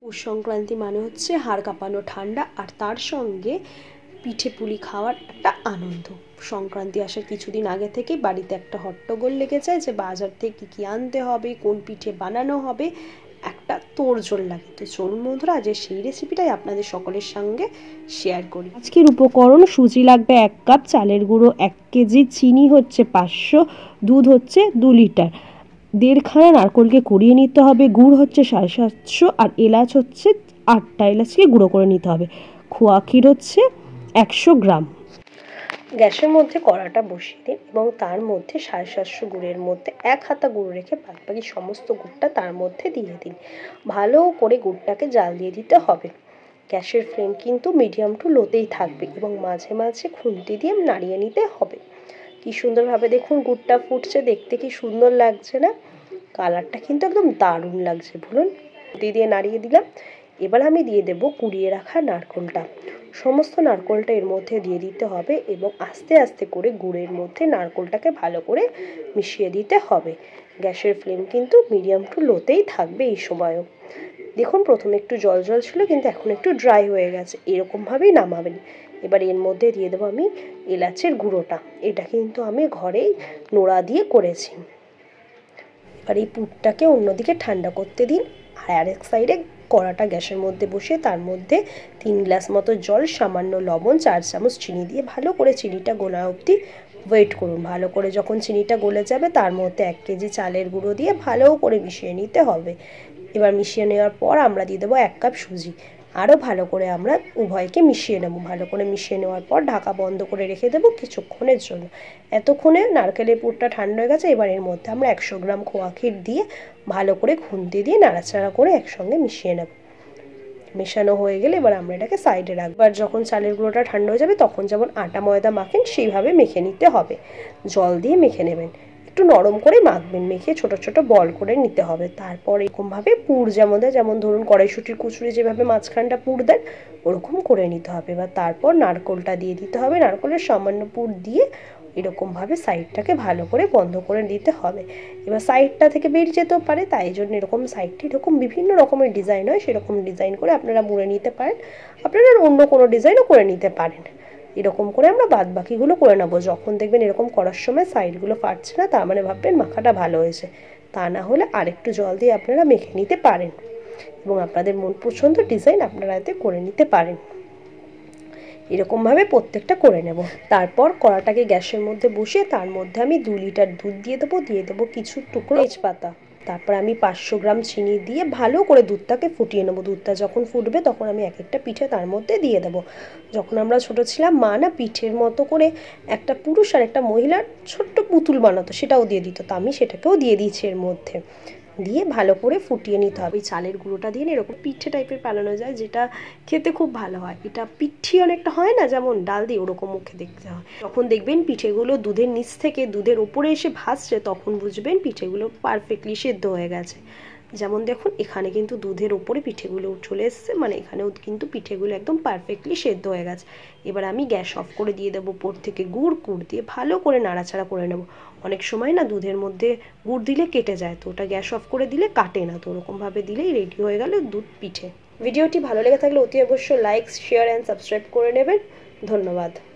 পৌষ সংক্রান্তি মানে হচ্ছে হাড় কাঁপানো ঠান্ডা, আর তার সঙ্গে পিঠে পুলি খাওয়ার একটা আনন্দ। সংক্রান্তি আসার কিছুদিন আগে থেকে বাড়িতে একটা হট্টগোল লেগে যায় যে বাজার থেকে কী আনতে হবে, কোন পিঠে বানানো হবে, একটা তোড়জোড় লাগে। তো চলুন বন্ধুরা, আজ সেই রেসিপিটাই আপনাদের সকলের সঙ্গে শেয়ার করি। আজকের উপকরণ: সুজি লাগবে 1 কাপ, চালের গুঁড়ো 1 কেজি, চিনি হচ্ছে 500, দুধ হচ্ছে 2 লিটার, 1.5 খানা নারকেলকে কুড়িয়ে নিতে হবে, গুড় হচ্ছে 750, আর এলাচ হচ্ছে 8টা এলাচকে গুঁড়ো করে নিতে হবে, খোয়া ক্ষীর হচ্ছে 100 গ্রাম। গ্যাসের মধ্যে কড়াটা বসিয়ে দিন এবং তার মধ্যে 750 গুড়ের মধ্যে 1 হাতা গুড় রেখে বাকি সমস্ত গুড়টা তার মধ্যে দিয়ে দিন। ভালো করে গুড়টাকে জাল দিয়ে দিতে হবে। গ্যাসের ফ্লেম কিন্তু মিডিয়াম টু লোতেই থাকবে এবং মাঝে মাঝে খুন্তি দিয়ে নাড়িয়ে নিতে হবে। কি সুন্দরভাবে দেখুন গুড়টা ফুটছে, দেখতে কি সুন্দর লাগছে না? কালারটা কিন্তু একদম দারুণ লাগছে। বলুন, খুন্তি দিয়ে নাড়িয়ে দিলাম। এবার আমি দিয়ে দেব কুড়িয়ে রাখা নারকেলটা। সমস্ত নারকেলটা এর মধ্যে দিয়ে দিতে হবে এবং আস্তে আস্তে করে গুড়ের মধ্যে নারকেলটাকে ভালো করে মিশিয়ে দিতে হবে। গ্যাসের ফ্লেম কিন্তু মিডিয়াম টু লোতেই থাকবে এই সময়ও। দেখুন, প্রথমে একটু জল জল ছিল কিন্তু এখন একটু ড্রাই হয়ে গেছে, এরকমভাবেই নামাবেন। এবার এর মধ্যে দিয়ে দেবো আমি এলাচের গুঁড়োটা। এটা কিন্তু আমি ঘরেই নোড়া দিয়ে করেছি। এবার এই পুরটাকে অন্যদিকে ঠান্ডা করতে দিন। আর আরেক সাইডে কড়াটা গ্যাসের মধ্যে বসিয়ে তার মধ্যে 3 গ্লাস মতো জল, সামান্য লবণ, 4 চামচ চিনি দিয়ে ভালো করে চিনিটা গোলা অবধি ওয়েট করুন। ভালো করে যখন চিনিটা গলে যাবে তার মধ্যে 1 কেজি চালের গুঁড়ো দিয়ে ভালো করে মিশিয়ে নিতে হবে। এবার মিশিয়ে নেওয়ার পর আমরা দিয়ে দেবো 1 কাপ সুজি। আরও ভালো করে আমরা উভয়কে মিশিয়ে নেব। ভালো করে মিশিয়ে নেওয়ার পর ঢাকা বন্ধ করে রেখে দেবো কিছুক্ষণের জন্য। এতক্ষণে নারকেলের পুরটা ঠান্ডা হয়ে গেছে। এবার এর মধ্যে আমরা 100 গ্রাম খোয়া ক্ষীর দিয়ে ভালো করে খুন্তি দিয়ে নাড়াচাড়া করে একসঙ্গে মিশিয়ে নেব। মেশানো হয়ে গেলে এবার আমরা এটাকে সাইডে রাখবো। আর যখন চালের গুঁড়োটা ঠান্ডা হয়ে যাবে তখন যেমন আটা ময়দা মাখেন সেইভাবে মেখে নিতে হবে। জল দিয়ে মেখে নেবেন, একটু নরম করে মাখবেন, মেখে ছোট ছোট বল করে নিতে হবে। তারপর এরকমভাবে পুর যেমন ধরুন কড়াইশুঁটির কুচুরি যেভাবে মাঝখানটা পুর দেন ওরকম করে নিতে হবে। এবার তারপর নারকেলটা দিয়ে দিতে হবে। নারকেলের সামান্য পুর দিয়ে এরকমভাবে সাইডটাকে ভালো করে বন্ধ করে দিতে হবে। এবার সাইডটা থেকে বেরিয়ে যেতেও পারে, তাই জন্য এরকম সাইডটি এরকম বিভিন্ন রকমের ডিজাইন হয়, সেরকম ডিজাইন করে আপনারা মুড়ে নিতে পারেন। আপনারা অন্য কোনো ডিজাইনও করে নিতে পারেন। এরকম করে আমরা বাদ বাকিগুলো করে নেবো। যখন দেখবেন এরকম করার সময় সাইডগুলো ফাটছে না, তার মানে ভাববেন মাখাটা ভালো হয়েছে। তা না হলে আরেকটু জল দিয়ে আপনারা মেখে নিতে পারেন এবং আপনাদের মন পছন্দ ডিজাইন আপনারা এতে করে নিতে পারেন। এরকমভাবে প্রত্যেকটা করে নেব। তারপর কড়াটাকে গ্যাসের মধ্যে বসিয়ে তার মধ্যে আমি 2 লিটার দুধ দিয়ে দেবো কিছু টুকরো তেজপাতা। তারপর আমি 500 গ্রাম চিনি দিয়ে ভালো করে দুধটাকে ফুটিয়ে নেবো। দুধটা যখন ফুটবে তখন আমি এক একটা পিঠে তার মধ্যে দিয়ে দেবো। যখন আমরা ছোটো ছিলাম মা না পিঠের মতো করে একটা পুরুষ আর একটা মহিলার ছোট্ট পুতুল বানাতো, সেটাও দিয়ে দিত। তো আমি সেটাকেও দিয়ে দিয়েছি এর মধ্যে, দিয়ে ভালো করে ফুটিয়ে নিতে হবে। চালের গুঁড়োটা দিয়ে এরকম পিঠে টাইপের বানানো যায়, যেটা খেতে খুব ভালো হয়। এটা পিঠি অনেকটা হয় না, যেমন ডাল দিয়ে, ওরকম মুখে দেখতে হয়। যখন দেখবেন পিঠেগুলো দুধের নিচ থেকে দুধের ওপরে এসে ভাসছে তখন বুঝবেন পিঠেগুলো পারফেক্টলি সেদ্ধ হয়ে গেছে। যেমন দেখুন এখানে কিন্তু দুধের ওপরে পিঠেগুলো চলে এসছে, মানে এখানেও কিন্তু পিঠেগুলো একদম পারফেক্টলি সেদ্ধ হয়ে গেছে। এবার আমি গ্যাস অফ করে দিয়ে দেবো উপর থেকে গুড় দিয়ে ভালো করে নাড়াচাড়া করে নেব। অনেক সময় না দুধের মধ্যে গুড় দিলে কেটে যায়, তো ওটা গ্যাস অফ করে দিলে কাটে না। তো ওরকমভাবে দিলেই রেডি হয়ে গেল দুধ পিঠে। ভিডিওটি ভালো লেগে থাকলে অতি অবশ্যই লাইক, শেয়ার অ্যান্ড সাবস্ক্রাইব করে নেবেন। ধন্যবাদ।